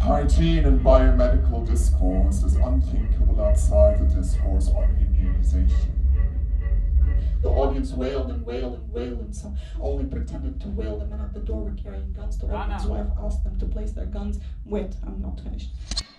Hygiene and biomedical discourse is unthinkable outside the discourse on immunization. The audience wailed and wailed and wailed, and some only pretended to wail. The men at the door were carrying guns. The woman's wife asked them to place their guns. Wait, I'm not finished.